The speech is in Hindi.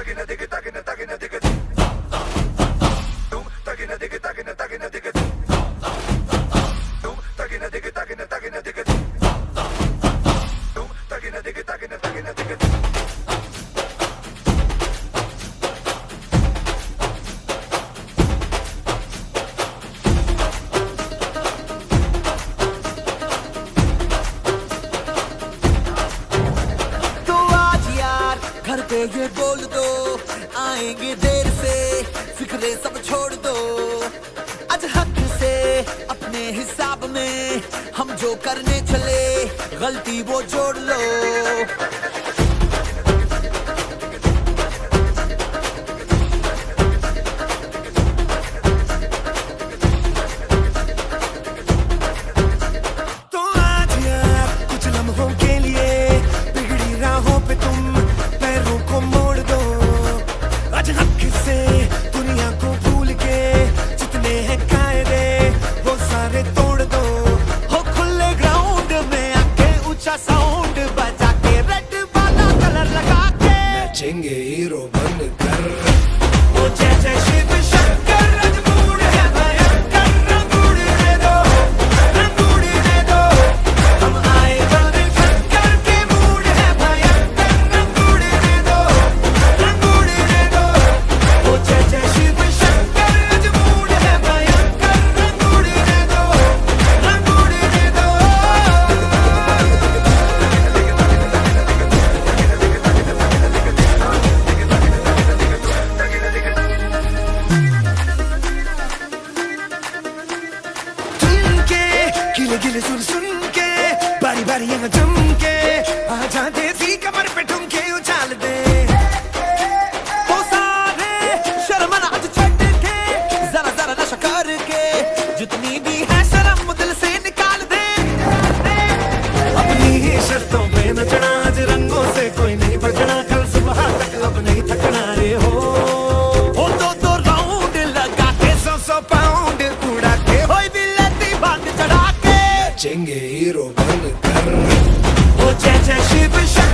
घर पे ये बोल दो आएंगे देर से, फिक्रे सब छोड़ दो। आज हक से अपने हिसाब में हम जो करने चले, गलती वो जोड़ लो। तो आज यार कुछ लम्हों के लिए बिगड़ी राहों पे तुम पैरों को मोड़ दो। आज हक से दुनिया को भूल के जितने हैं कायदे वो सारे तोड़ दो। हो खुले ग्राउंड में आके ऊंचा साउंड बजा के, रेड वाला कलर लगा के नाचेंगे हीरो बनकर। ओ जय जय शिव शंकर, रंगूड़ है भयंकर, रंगूड़ दो, रंगूड़ दो। हम आए बन शंकर के मूड है भयंकर, रंगूड़ दो, रंगूड़ दो। ओ जय जय शिव शंकर, रंगूड़ है भयंकर, रंगूड़ दो, रंगूड़ दो। गिले गिले सुन सुन के बारी बारी यहाँ जम के आ जाते थी कमर पे ठुमके उछाल दे। तो सारे शर्मना आज छट के, जरा जरा नशा करके, जितनी भी है शर्म दिल से निकाल दे। अपनी ही शर्तों पे नचना, आज रंगों से कोई नहीं बचना, कल सुबह तक अब नहीं थकना रे हो। हो दो राउंड लगा के, 100 पाउंड उड़ा के कोई भी लेती बांध चढ़ा के, नाचेंगे हीरो बनकर। ओ जय जय शिव शंकर।